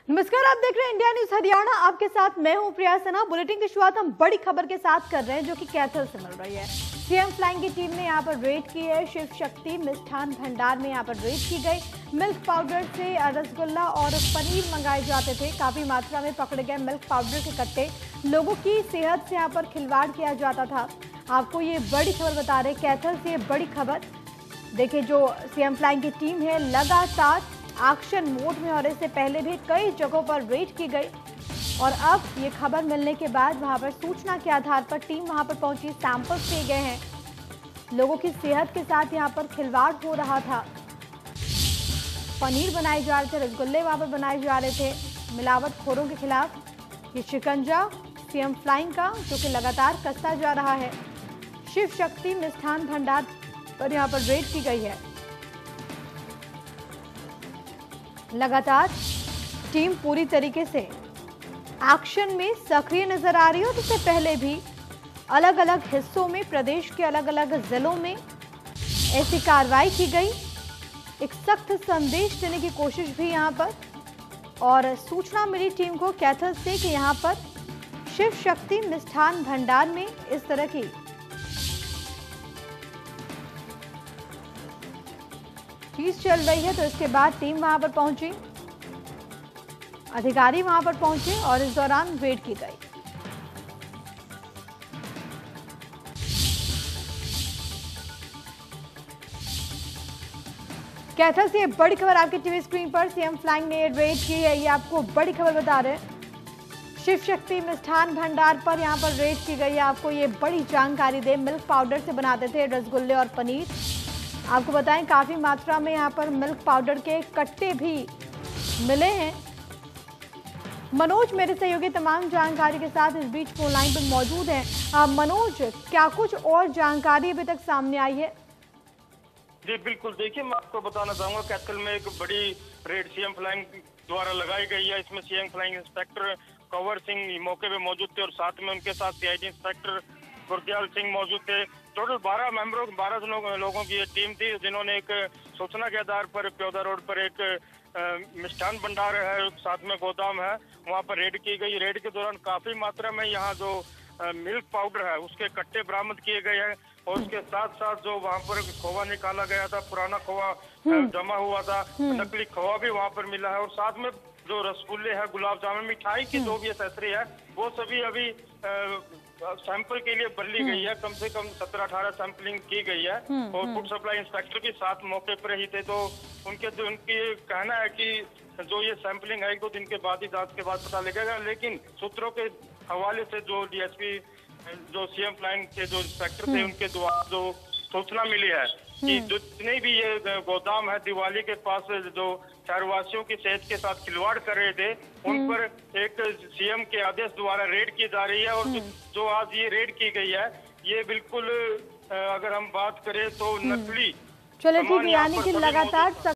नमस्कार, आप देख रहे हैं इंडिया न्यूज हरियाणा। आपके साथ मैं हूं प्रिया सना। बुलेटिन की शुरुआत हम बड़ी खबर के साथ कर रहे हैं जो कि कैथल से मिल रही है। सीएम फ्लाइंग की टीम ने यहां पर रेड की है। शिव शक्ति मिष्ठान भंडार में यहां पर रेड की गई। मिल्क पाउडर से रसगुल्ला और पनीर मंगाए जाते थे। काफी मात्रा में पकड़े गए मिल्क पाउडर के कट्टे। लोगों की सेहत से यहाँ पर खिलवाड़ किया जाता था। आपको ये बड़ी खबर बता रहे कैथल से, ये बड़ी खबर देखिए। जो सीएम फ्लाइंग की टीम है लगातार एक्शन मोड में और इससे पहले भी कई जगहों पर रेड की गई और अब ये खबर मिलने के बाद वहां पर सूचना के आधार पर टीम वहां पर पहुंची। सैंपल्स लिए गए हैं। लोगों की सेहत के साथ यहां पर खिलवाड़ हो रहा था। पनीर बनाए जा रहे थे, रसगुल्ले वहां पर बनाए जा रहे थे। मिलावटखोरों के खिलाफ ये शिकंजा सीएम फ्लाइंग का जो कि लगातार कसता जा रहा है। शिव शक्ति मिष्ठान भंडार पर यहां पर रेड की गई है। लगातार टीम पूरी तरीके से एक्शन में सक्रिय नजर आ रही है और इससे पहले भी अलग अलग हिस्सों में, प्रदेश के अलग अलग जिलों में ऐसी कार्रवाई की गई। एक सख्त संदेश देने की कोशिश भी यहां पर, और सूचना मिली टीम को कैथल से कि यहां पर शिव शक्ति मिष्ठान भंडार में इस तरह की चीज चल रही है। तो इसके बाद टीम वहां पर पहुंची, अधिकारी वहां पर पहुंचे और इस दौरान रेड की गई। कैथल से बड़ी खबर आपकी टीवी स्क्रीन पर। सीएम फ्लाइंग ने रेड की है, ये आपको बड़ी खबर बता रहे हैं। शिव शक्ति मिष्ठान भंडार पर यहां पर रेड की गई है। आपको ये बड़ी जानकारी दे, मिल्क पाउडर से बनाते थे रसगुल्ले और पनीर। आपको बताएं काफी मात्रा में यहाँ पर मिल्क पाउडर के कट्टे भी मिले हैं। मनोज मेरे सहयोगी तमाम जानकारी के साथ इस बीच फोन लाइन पर मौजूद हैं। मनोज, क्या कुछ और जानकारी अभी तक सामने आई है? जी बिल्कुल, देखिए मैं आपको बताना चाहूंगा कैथल में एक बड़ी रेड सीएम फ्लाइंग द्वारा लगाई गई है। इसमें CM flying inspector Kanwar Singh मौके पे मौजूद थे और साथ में उनके साथ सीआईडी इंस्पेक्टर गुरदयाल सिंह मौजूद थे। टोटल 12 लोगों की ये टीम थी जिन्होंने एक सूचना के आधार पर प्योदा रोड पर एक मिष्ठान भंडार है, साथ में गोदाम है, वहां पर रेड की गई। रेड के दौरान काफी मात्रा में यहाँ जो मिल्क पाउडर है उसके कट्टे बरामद किए गए हैं और उसके साथ साथ जो वहां पर खोवा निकाला गया था, पुराना खोवा जमा हुआ था, नकली खोवा भी वहां पर मिला है और साथ में जो रसगुल्ले है, गुलाब जामुन, मिठाई की जो भी एक्सेसरी है वो सभी अभी सैंपल के लिए बदली गई है। कम से कम 17-18 सैंपलिंग की गई है और फूड सप्लाई इंस्पेक्टर भी साथ मौके पर ही थे। तो उनकी कहना है कि जो ये सैंपलिंग है 1-2 दिन के बाद ही, जांच के बाद पता लगेगा। लेकिन सूत्रों के हवाले से जो डीएसपी जो सीएम फ्लाइंग के जो इंस्पेक्टर थे उनके द्वारा जो सूचना मिली है कि जितने भी ये गोदाम है दिवाली के पास जो शहरवासियों की सेहत के साथ खिलवाड़ कर रहे थे उन पर एक सीएम के आदेश द्वारा रेड की जा रही है। और जो आज ये रेड की गई है ये बिल्कुल अगर हम बात करें तो नकली चलो ठीक है, यानी कि लगातार